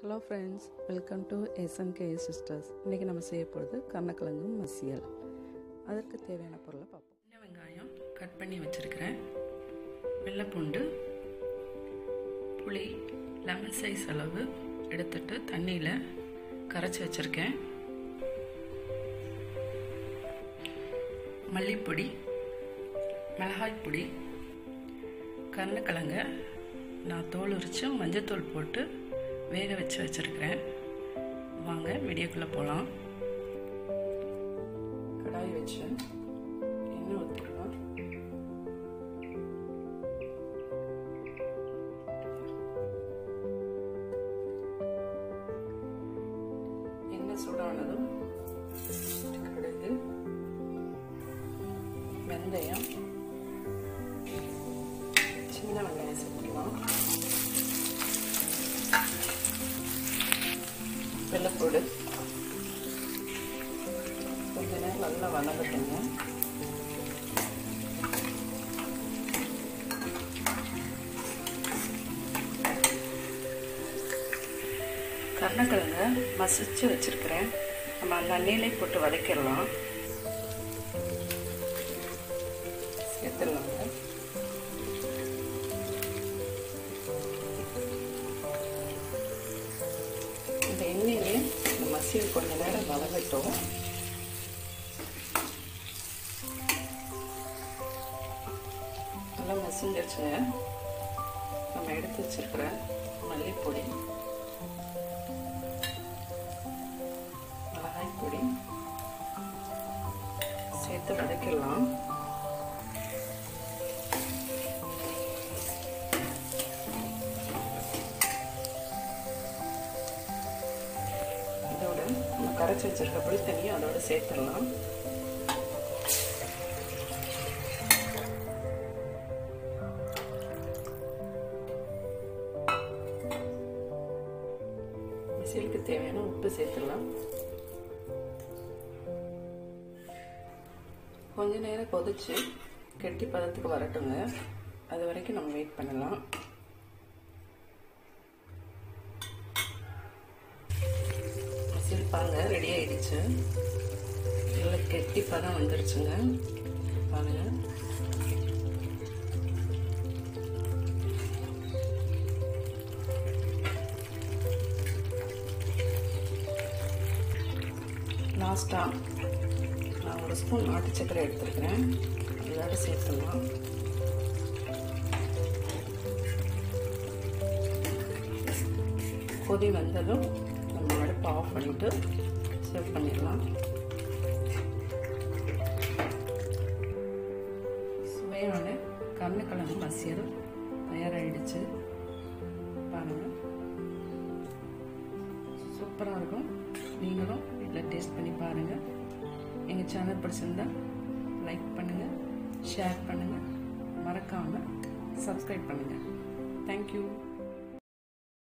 Hello friends, welcome to SNK sisters. இன்றைக்கி நம்ம செய்ய போகிறது கருணக்கிழங்கு மசியல். அதற்கு தேவையான பொருளை பார்ப்போம். சின்ன வெங்காயம் கட் பண்ணி வச்சுருக்கிறேன், வெள்ளைப்பூண்டு, புளி லெமன் சைஸ் அளவு எடுத்துட்டு தண்ணியில் கரைச்சி வச்சுருக்கேன், மல்லிப்பொடி, மிளகாய் பொடி, கருணக்கிழங்க நான் தோல் உரித்து மஞ்சத்தூள் போட்டு வேக வச்சு வச்சுருக்கிறேன். வாங்க வீடியோக்குள்ளே போகலாம். கடாய் வச்சு எண்ணெய் ஊற்றிக்கலாம். எண்ணெய் சூடானதும் கடுகு, வெந்தயம், சின்ன வெங்காயம் சேர்த்துக்கலாம், வெள்ளைப்பூடு கொஞ்ச நேரம் நல்லா வதங்கட்டுங்க. கருணக்கிழங்க மசிச்சு வச்சிருக்கிறேன், நம்ம அந்த எண்ணெயிலே போட்டு வதக்கிடலாம். சேர்த்துடலாங்க. இந்த எண்ணெயிலே இந்த மசியல் கொஞ்ச நேரம் வதங்கட்டும். நல்லா மசிஞ்சிருச்சுங்க. நம்ம எடுத்து வச்சிருக்கிற மல்லிப்பொடி, மிளகாய் பொடி சேர்த்து வதக்கிடலாம். இதோட நம்ம கரைச்சி வச்சிருக்க புளி தண்ணியும் அதோட சேர்த்துடலாம். மசியலுக்கு தேவையான உப்பு சேர்த்துடலாம். கொஞ்ச நேரம் கொதிச்சு கெட்டி பதத்துக்கு வரட்டுங்க. அது வரைக்கும் நம்ம வெயிட் பண்ணலாம். மசியல் பாருங்க ரெடி ஆயிடுச்சு. நல்லா கெட்டி பதம் வந்துருச்சுங்க. பாருங்க, லாஸ்ட்டாக நான் ஒரு ஸ்பூன் நாட்டு சர்க்கரை எடுத்துருக்கிறேன், அதோட சேர்த்துடலாம். கொதி வந்ததும் நம்ம அடுப்பை ஆஃப் பண்ணிவிட்டு சர்வ் பண்ணிடலாம். சுவையான கருணக்கிழங்கு மசியல் தயாராகிடுச்சு. பாருங்கள், சூப்பராக இருக்கும். நீங்களும் வீட்டில் டேஸ்ட் பண்ணி பாருங்கள். எங்கள் சேனல் பிடிச்சிருந்தா லைக் பண்ணுங்கள், ஷேர் பண்ணுங்கள், மறக்காமல் சப்ஸ்கிரைப் பண்ணுங்கள். தேங்க்யூ.